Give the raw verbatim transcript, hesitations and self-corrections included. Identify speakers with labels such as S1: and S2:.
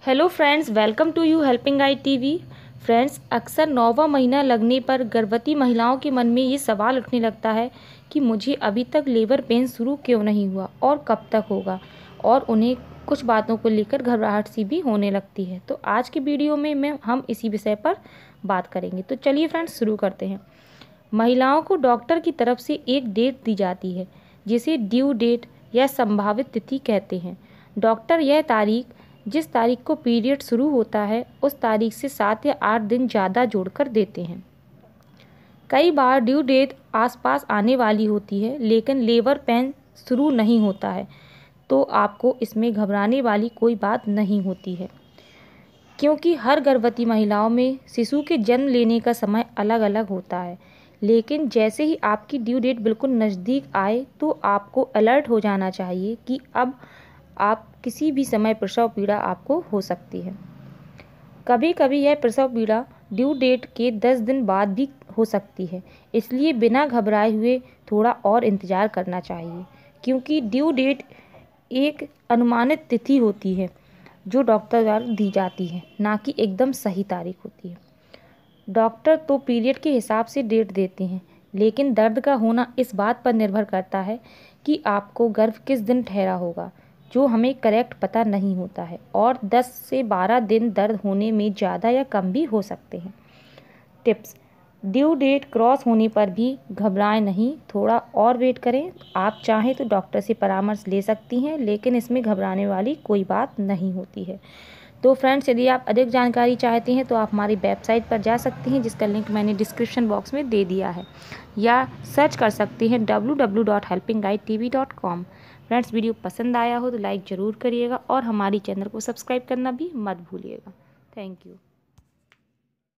S1: Hello friends, welcome to you helping guide TV. Friends, अक्सर नौवां महीना लगने पर गर्भवती महिलाओं के मन में ये सवाल उठने लगता है कि मुझे अभी तक लेबर पेन शुरू क्यों नहीं हुआ और कब तक होगा, और उन्हें कुछ बातों को लेकर घबराहट सी भी होने लगती है। तो आज की वीडियो में मैं हम इसी विषय पर बात करेंगे। तो चलिए फ्रेंड्स, शुरू करते हैं। महिलाओं को डॉक्टर की तरफ से एक डेट दी जाती है जिसे ड्यू डेट या संभावित तिथि कहते हैं। डॉक्टर यह तारीख जिस तारीख को पीरियड शुरू होता है उस तारीख से सात या आठ दिन ज़्यादा जोड़कर देते हैं। कई बार ड्यू डेट आसपास आने वाली होती है लेकिन लेबर पेन शुरू नहीं होता है, तो आपको इसमें घबराने वाली कोई बात नहीं होती है, क्योंकि हर गर्भवती महिलाओं में शिशु के जन्म लेने का समय अलग अलग होता है। लेकिन जैसे ही आपकी ड्यू डेट बिल्कुल नज़दीक आए तो आपको अलर्ट हो जाना चाहिए कि अब आप किसी भी समय प्रसव पीड़ा आपको हो सकती है। कभी कभी यह प्रसव पीड़ा ड्यू डेट के दस दिन बाद भी हो सकती है, इसलिए बिना घबराए हुए थोड़ा और इंतज़ार करना चाहिए, क्योंकि ड्यू डेट एक अनुमानित तिथि होती है जो डॉक्टर द्वारा दी जाती है, ना कि एकदम सही तारीख होती है। डॉक्टर तो पीरियड के हिसाब से डेट देते हैं, लेकिन दर्द का होना इस बात पर निर्भर करता है कि आपको गर्भ किस दिन ठहरा होगा, जो हमें करेक्ट पता नहीं होता है, और दस से बारह दिन दर्द होने में ज़्यादा या कम भी हो सकते हैं। टिप्स: ड्यू डेट क्रॉस होने पर भी घबराएं नहीं, थोड़ा और वेट करें। आप चाहें तो डॉक्टर से परामर्श ले सकती हैं, लेकिन इसमें घबराने वाली कोई बात नहीं होती है। तो फ्रेंड्स, यदि आप अधिक जानकारी चाहते हैं तो आप हमारी वेबसाइट पर जा सकते हैं, जिसका लिंक मैंने डिस्क्रिप्शन बॉक्स में दे दिया है, या सर्च कर सकते हैं W W W dot helping guide T V dot com. Friends, video पसंद आया हो तो लाइक ज़रूर करिएगा और हमारी चैनल को सब्सक्राइब करना भी मत भूलिएगा। Thank you.